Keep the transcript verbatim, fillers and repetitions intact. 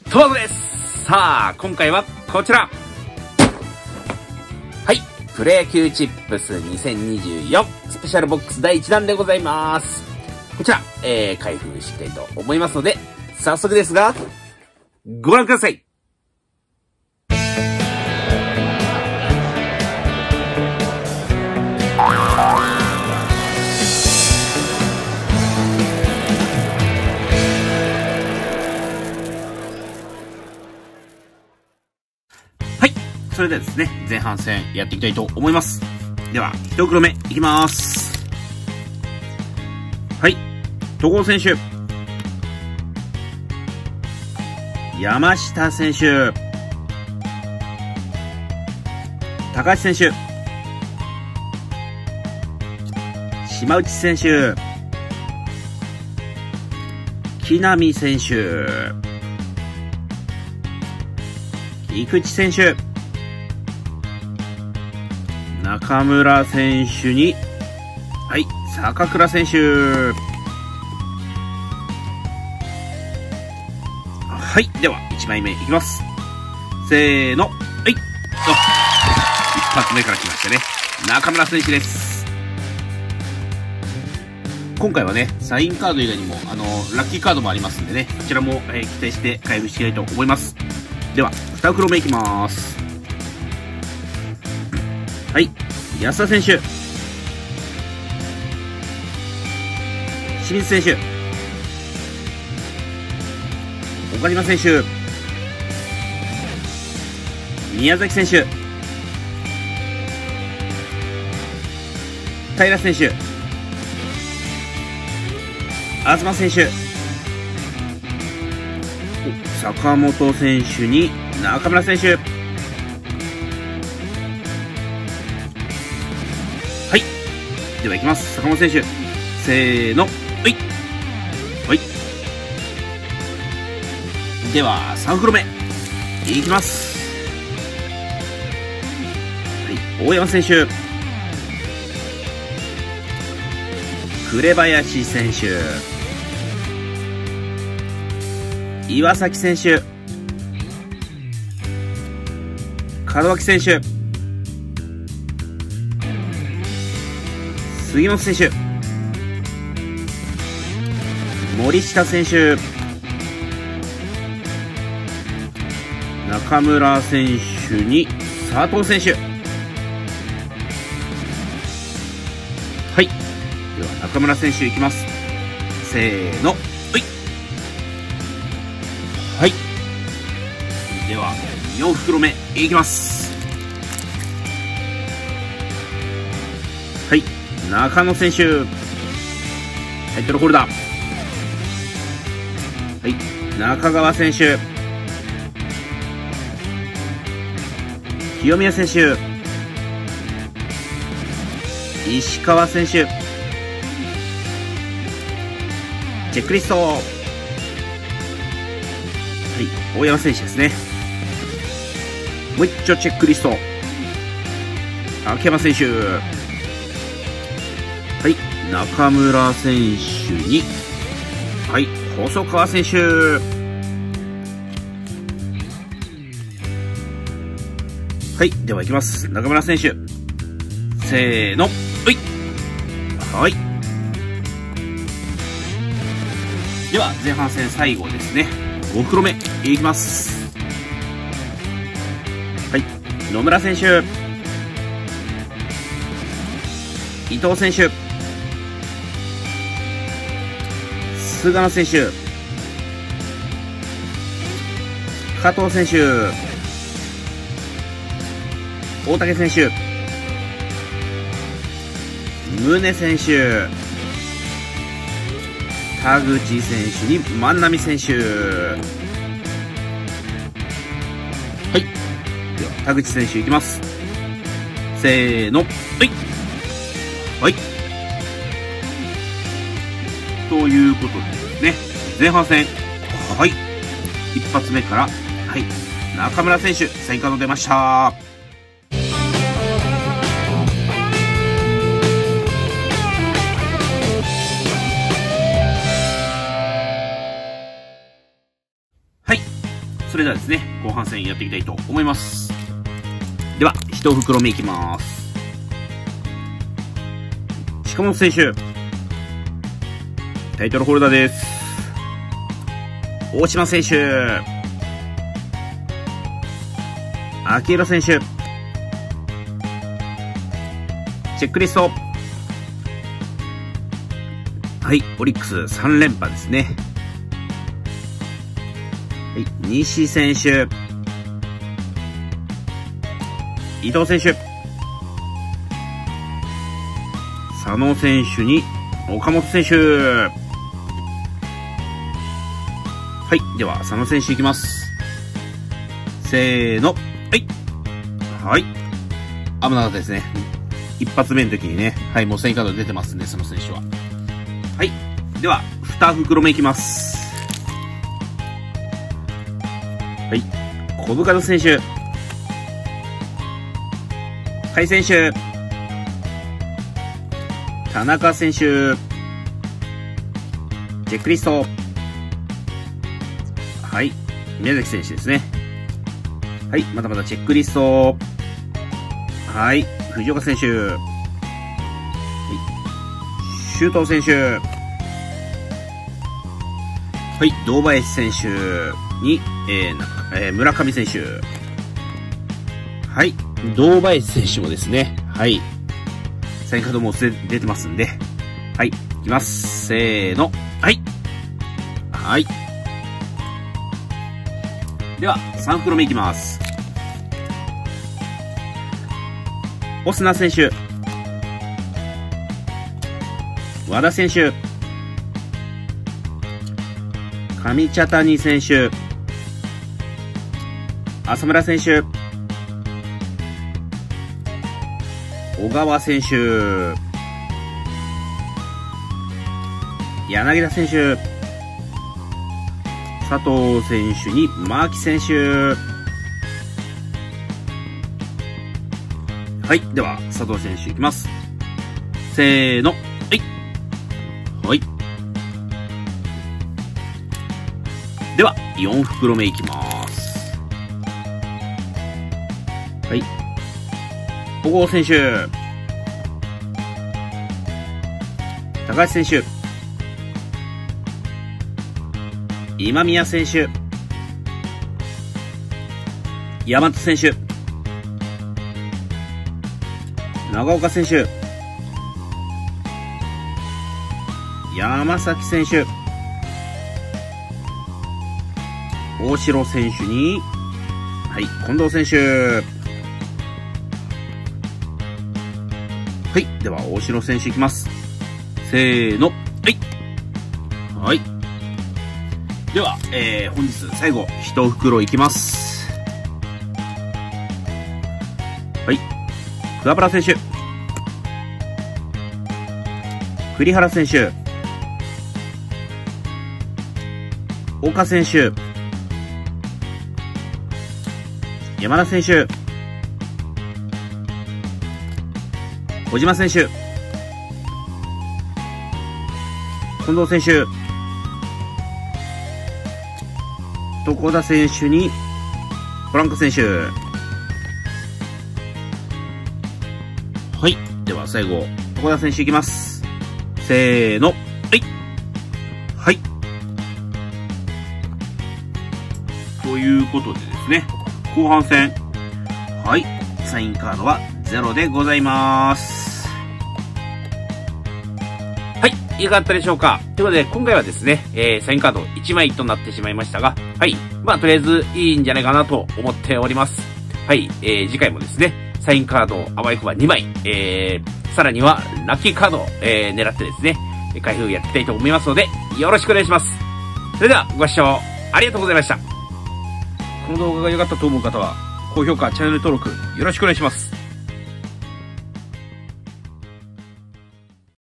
トマトです。さあ、今回はこちら。はい。プロ野球チップスにせんにじゅうよんスペシャルボックスだいいちだんでございます。こちら、えー、開封していきたいと思いますので、早速ですが、ご覧ください。それではですね、前半戦やっていきたいと思います。では、一袋目いきます。はい。戸郷選手。山下選手。高橋選手。島内選手。木浪選手。菊池選手。中村選手に、はい、坂倉選手。はい、では、いちまいめいきます。せーの、はい、あ、一発目から来ましたね。中村選手です。今回はね、サインカード以外にも、あの、ラッキーカードもありますんでね、こちらも、えー、期待して開封していきたいと思います。では、に袋目いきます。はい。安田選手。清水選手。岡島選手。宮崎選手。平選手。東選手。坂本選手に中村選手。では行きます。坂本選手。せーの。はい。はい。では、さん袋目。いきます。はい。大山選手。紅林選手。岩崎選手。門脇選手。杉本選手。森下選手。中村選手に佐藤選手。はい。では中村選手いきます。せーの。はい。はい。ではよん袋目いきます。はい。中野選手。タイトルホルダー。はい。中川選手。清宮選手。石川選手。チェックリスト。はい。大山選手ですね。もう一丁チェックリスト。秋山選手。はい、中村選手に、はい、細川選手。はい、では行きます。中村選手。せーの。はい。はい。では、前半戦最後ですね。ご袋目、いきます。はい、野村選手。伊藤選手。菅野選手。加藤選手。大竹選手。宗選手。田口選手に万波選手。はい。では、田口選手いきます。せーの。はい。はい。ということでですね、前半戦、はい、一発目から、はい、中村選手、サインカード出ました。 それではですね、後半戦やっていきたいと思います。では、一袋目いきます。近本選手。タイトルホルダーです。大島選手。秋広選手。チェックリスト。はい、オリックスさん連覇ですね。はい、西選手。伊藤選手。佐野選手に岡本選手。はい、では佐野選手いきます。せーの。はい。はい。危なかったですね。一発目の時にね。はい、もうサインカード出てますんで、佐野選手は。はい。では、二袋目いきます。はい。小深田選手。甲斐選手。田中選手。チェックリスト。はい。宮崎選手ですね。はい。またまたチェックリスト。はい。藤岡選手。はい。周東選手。はい。堂林選手に、えー、なんか、えー、村上選手。はい。堂林選手もですね。はい。サインカードも出てますんで。はい。いきます。せーの。はい。はい。では、さん袋目いきます。オスナ選手。和田選手。上茶谷選手。浅村選手。小川選手。柳田選手。佐藤選手に牧選手。はい。では、佐藤選手いきます。せーの。はい。はい。では、よん袋目いきます。はい。小郷選手。高橋選手。今宮選手。大和選手。長岡選手。山崎選手。大城選手に、はい、近藤選手。はい、では大城選手いきます。せーの。はい。はい。では、えー、本日最後、一袋いきます。はい。桑原選手。栗原選手。岡選手。山田選手。小島選手。近藤選手。床田選手にポランコ選手。はい。では最後、床田選手いきます。せーの。はい。はい。ということでですね、後半戦。はい。サインカードはゼロでございます。はい。いかがだったでしょうか。ということで、今回はですね、えー、サインカードいちまいとなってしまいましたが、はい。まあ、とりあえずいいんじゃないかなと思っております。はい。えー、次回もですね、サインカードあわよくばにまい、えー、さらにはラッキーカードを、えー、狙ってですね、開封やっていきたいと思いますので、よろしくお願いします。それでは、ご視聴ありがとうございました。この動画が良かったと思う方は、高評価、チャンネル登録、よろしくお願いします。